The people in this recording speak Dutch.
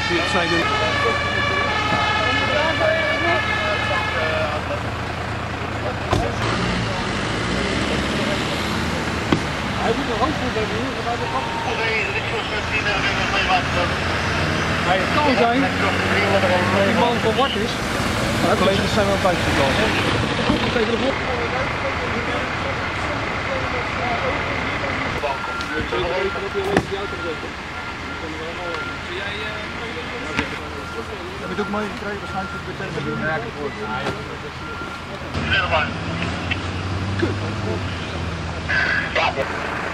Het zijn de... Hij moet een handvoer hebben, maar de het kan zijn dat die man verward is. Maar de collega's zijn wel buiten gekomen. Tegen de blok. Heb je het ook mooi gekregen? Waarschijnlijk het meteen met de werken voor.